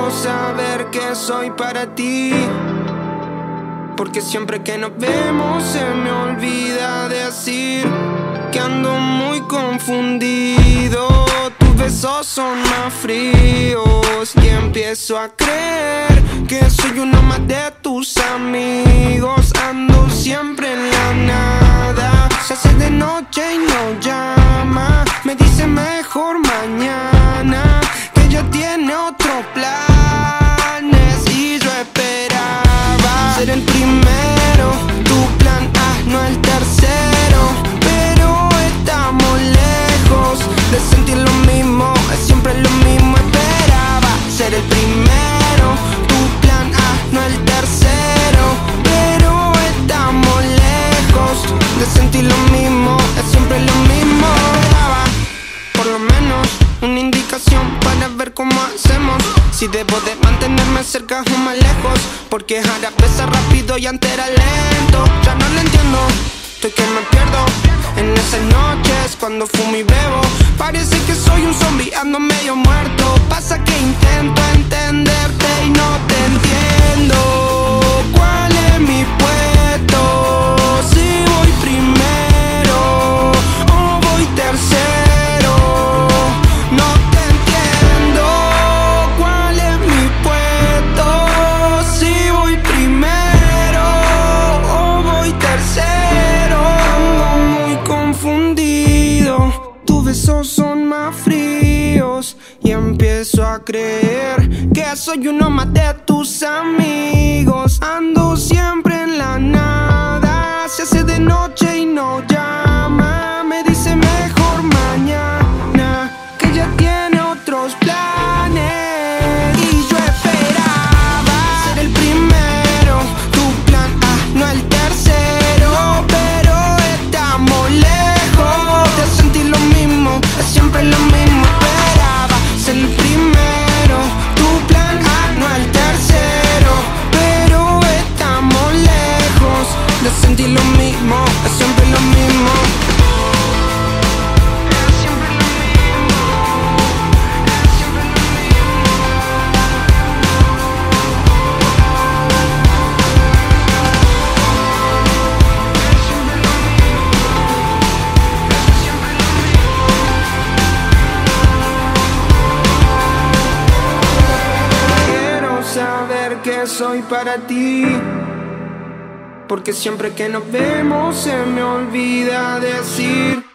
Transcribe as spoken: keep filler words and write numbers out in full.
quiero saber que soy para ti, porque siempre que nos vemos se me olvida decir que ando muy confundido. Tus besos son más fríos y empiezo a creer que soy uno más de tus amigos. Ando siempre en la nada, se hace de noche y no llama. Me dice mejor mañana, que ya tiene otros planes. Y yo esperaba ser el primero, tu plan A, no el tercero. Pero estamos lejos de sentir lo mismo, es siempre lo mismo. Esperaba ser el primero, tu plan A, no el tercero. Pero estamos lejos de sentir lo mismo, es siempre lo mismo. Esperaba por lo menos una indicación para ver cómo hacemos, si debo de mantenerme cerca o más lejos, porque ahora pesa rápido y antes era lento. Ya no lo entiendo, estoy que me pierdo en esas noches cuando fumo y bebo. Parece que soy un zombie, ando medio muerto. Pasa que intento entenderte y no te entiendo. ¿Cuál es mi puesto? Si voy primero o voy tercero, no te entiendo. ¿Cuál es mi puesto? Si voy primero o voy tercero. Ando muy confundido, tus besos son más fríos y empiezo a creer que soy uno más de tus amigos. Ando siempre en la nada, se hace de noche y no llama. Me dice mejor mañana, que ya tiene otros planes. Y yo esperaba ser el primero, tu plan A, no el tercero. Pero estamos lejos de sentir lo mismo, es siempre lo mismo. Esperaba ser el primero, tu plan A, no el tercero. Pero estamos lejos de sentir lo mismo, es siempre lo mismo. Es siempre lo mismo, es siempre lo mismo. Es siempre lo mismo, es siempre lo mismo. Quiero saber que soy para ti, porque siempre que nos vemos se me olvida decir